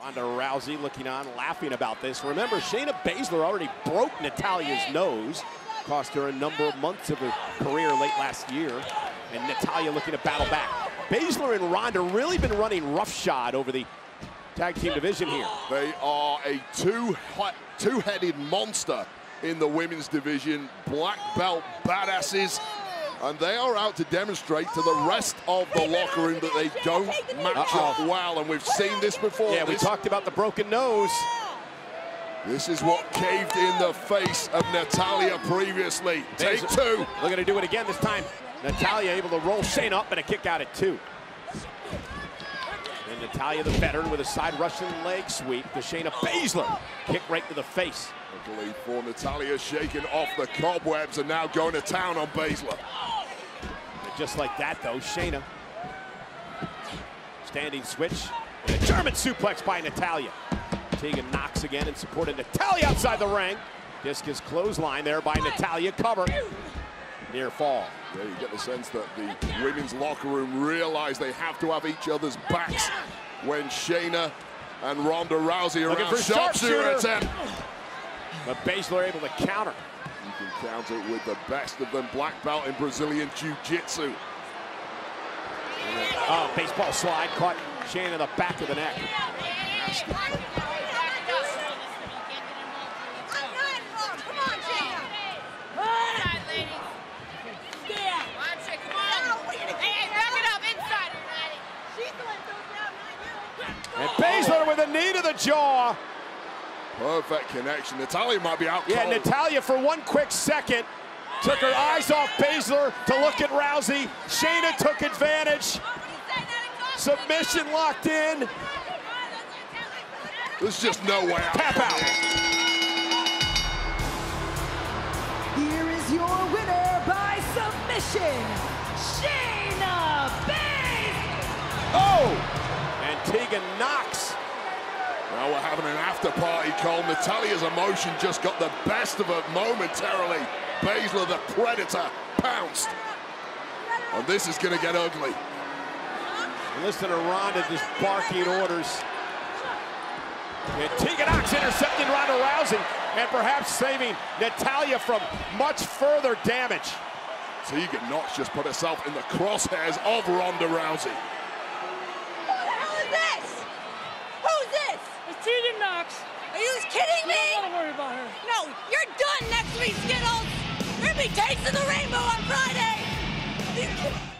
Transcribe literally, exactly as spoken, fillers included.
Ronda Rousey looking on, laughing about this. Remember, Shayna Baszler already broke Natalya's nose. Cost her a number of months of her career late last year. And Natalya looking to battle back. Baszler and Ronda really been running roughshod over the tag team division here. They are a two, two-headed monster in the women's division. Black belt badasses. And they are out to demonstrate to the rest of the locker room that they don't match up well. And we've seen this before. Yeah, we this, talked about the broken nose. This is what caved in the face of Natalya previously. Take two. They're going to do it again this time. Natalya able to roll Shayna up and a kick out at two. And Natalya, the veteran, with a side Russian leg sweep to Shayna Baszler. Kick right to the face. Luckily for Natalya, shaking off the cobwebs and now going to town on Baszler. And just like that, though, Shayna. Standing switch. And a German suplex by Natalya. Tegan knocks again and supported Natalya outside the ring. Discus clothesline there by Natalya. Cover. Near fall. Yeah, you get the sense that the women's locker room realize they have to have each other's backs when Shayna and Ronda Rousey are looking around. for sharpshooter attempt. But Baszler able to counter. You can counter with the best of them. Black belt in Brazilian Jiu-Jitsu. Oh, baseball slide caught Shayna in the back of the neck. And Baszler with a knee to the jaw. Perfect connection. Natalya might be out Yeah, cold. Natalya for one quick second took her eyes off Baszler to look at Rousey. Shayna took advantage. Submission locked in. There's just no way out. Tap out. Here is your winner by submission, Shayna Baszler. Oh! And Tegan knocks. Now we're having an after party, Cole. Natalya's emotion just got the best of her momentarily. Baszler, the predator, pounced. And this is going to get ugly. And listen to Ronda just barking orders. And Tegan knocks, intercepting Ronda Rousey and perhaps saving Natalya from much further damage. Tegan Knox just put herself in the crosshairs of Ronda Rousey. Tegan Knox. Are you kidding me? I'm not worry about her. No, you're done next week, Skittles. You're gonna be tasting the rainbow on Friday.